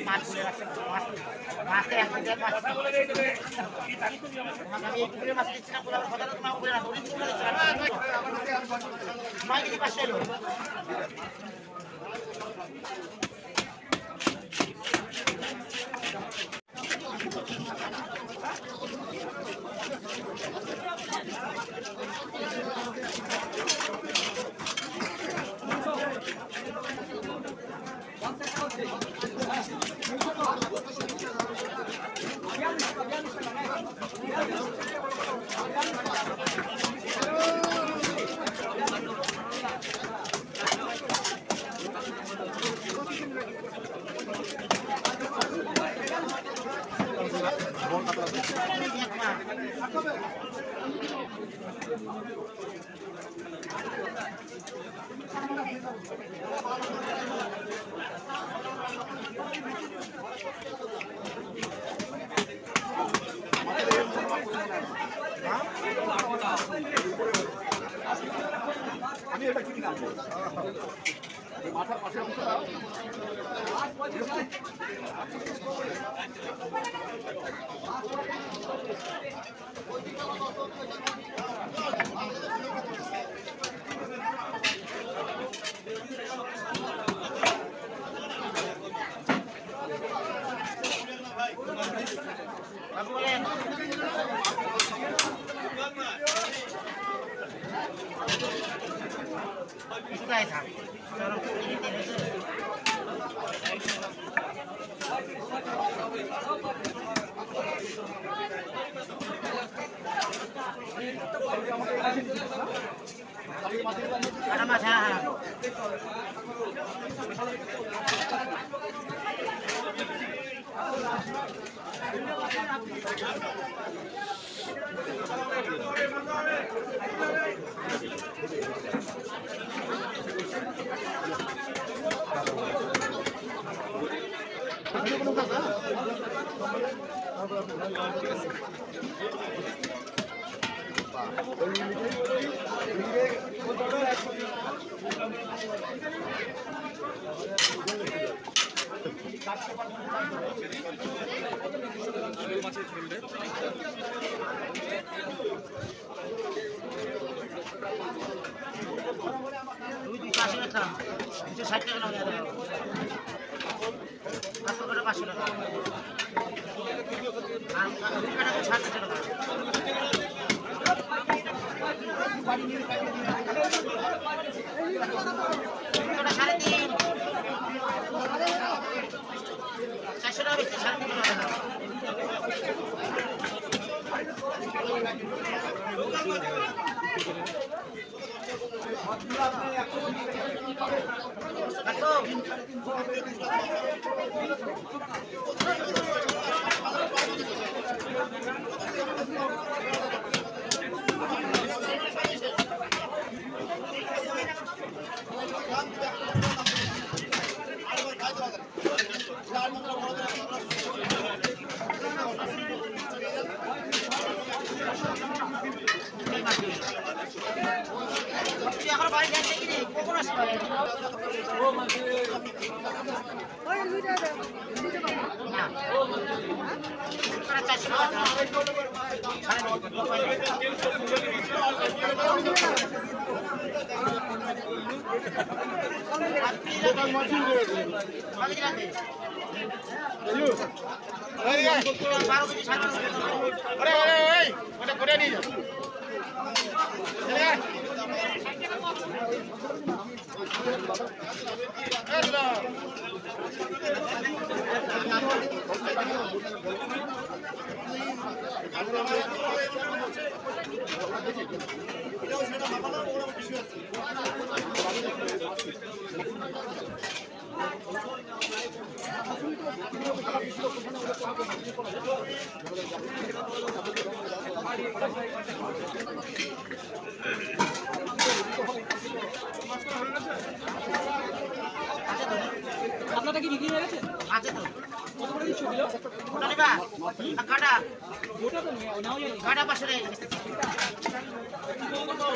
আপনারা কি বিক্রি হয়ে গেছে? আছে তো। কত করে দিচ্ছ কিলো? ওটা নিবা? কাটা। ওটা তো নাও যাবে। কাটা 500 টাকা।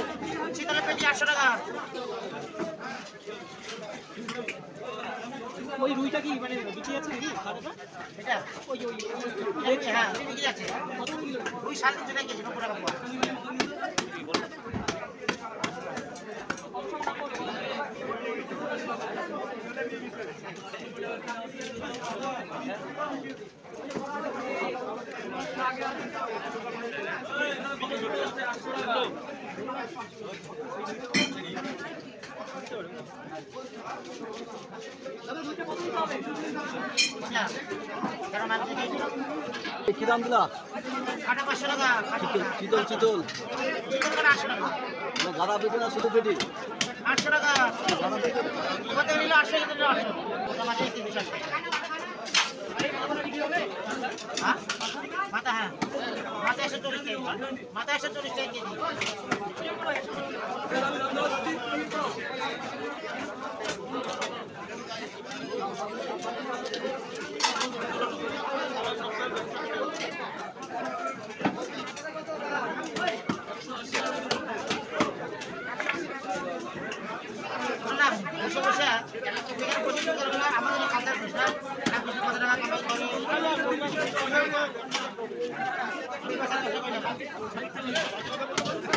শীতলের পেটি 800 টাকা। ওই রুইটা কি মানে বিক্রি আছে নাকি কাটাটা? এটা ওই ওই হ্যাঁ বিক্রি আছে কত কিলো? ওই 3.5 টাকা কেজি 90 টাকা পোয়া কি দাম দিলা? কাটা 500 টাকা চিতল চিতল কাটা 800 টাকা গাদা পেটে না শুধু পেটি? 800 টাকা গাদা পেটে কত নিল 800 টাকা 800 মাথা 300 হ্যাঁ মাথা হ্যাঁ মাথা 140 টাকা মাথা 140 টাকা কেজি আমাদের কাতার পয়সা কত টাকা কামাই করে